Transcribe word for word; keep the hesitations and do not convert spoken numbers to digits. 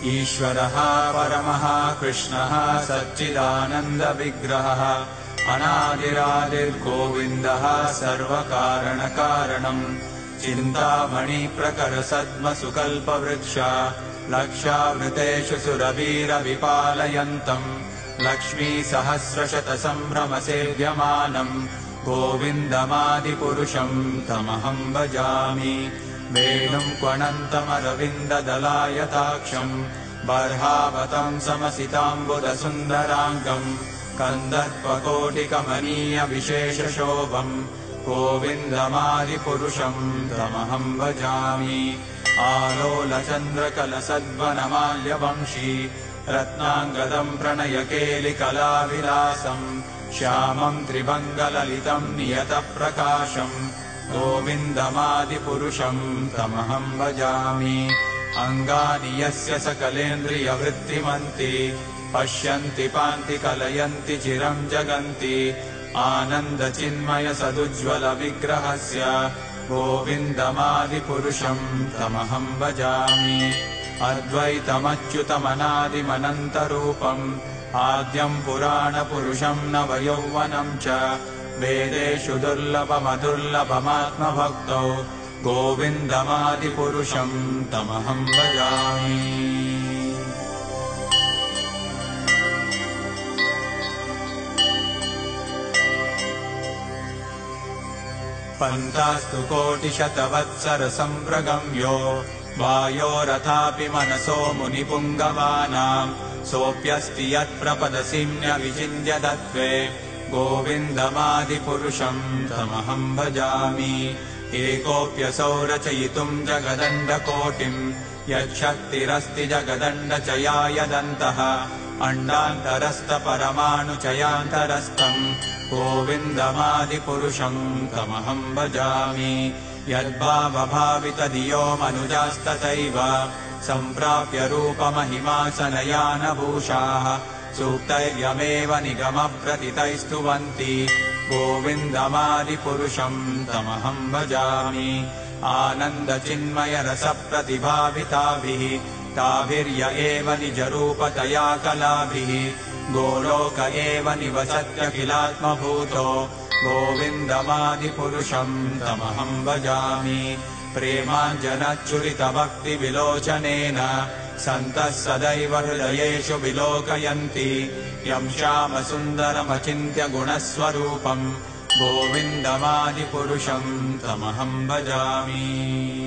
ईश्वरः परमः कृष्णः सच्चिदानन्दविग्रहः अनादिरादिर्गोविन्दः सर्वकारणकारणम् चिन्तामणिप्रकरसद्मसुकल्पवृक्ष लक्षावृतेषु सुरवीरविपालयन्तम् लक्ष्मीसहस्रशतसम्भ्रमसेव्यमानम् गोविन्दमादिपुरुषम् तमहम् भजामि वेणुम् क्वणन्तमरविन्ददलायताक्षम् बर्हावतम् समसिताम्बुदसुन्दराङ्गम् कन्दर्पकोटिकमनीयविशेषशोभम् गोविन्दमादिपुरुषम् तमहम् भजामि आलोलचन्द्रकलसद्वनमाल्यवंशी रत्नाङ्गदम् प्रणयकेलिकलाविलासम् श्यामम् त्रिभङ्गललितम् नियतप्रकाशम् गोविन्दमादिपुरुषम् तमहम् भजामि अङ्गानि यस्य सकलेन्द्रियवृत्तिमन्ति पश्यन्ति पान्ति कलयन्ति चिरम् जगन्ति आनन्दचिन्मयसदुज्ज्वलविग्रहस्य गोविन्दमादिपुरुषम् तमहम् भजामि अद्वैतमच्युतमनादिमनन्तरूपम् आद्यम् पुराणपुरुषम् नवयौवनम् च वेदेषु दुर्लभमदुर्लभमात्मभक्तौ गोविन्दमादिपुरुषम् तमहम् भजामि पन्तास्तु कोटिशतवत्सरसम्प्रगम्यो वायोरथापि मनसो मुनिपुङ्गवानाम् सोऽप्यस्ति यत्प्रपदसिम्न्यविचिन्त्य तत्त्वे गोविन्दमादिपुरुषम् तमहम् भजामि एकोऽप्यसौ रचयितुम् जगदण्डकोटिम् यच्छक्तिरस्ति जगदण्डचयायदन्तः अण्डान्तरस्थपरमाणुचयान्तरस्थम् गोविन्दमादिपुरुषम् तमहम् भजामि यद्भावभावितधियो मनुजास्तथैव सम्प्राप्य रूपमहिमासनयानभूषाः सूक्तैर्यमेव निगमप्रतितैस्तुवन्ति गोविन्दमादिपुरुषम् तमहम् भजामि आनन्दचिन्मयरसप्रतिभाविताभिः ताभिर्य एव निजरूपतया कलाभिः गोलोक एव निवसत्यखिलात्मभूतो गोविन्दमादिपुरुषम् तमहम् भजामि प्रेमाञ्जनच्चुरितभक्तिविलोचनेन सन्तः सदैव हृदयेषु विलोकयन्ति यम् श्यामसुन्दरमचिन्त्य गुणस्वरूपम् गोविन्दमादिपुरुषम् तमहम् भजामि।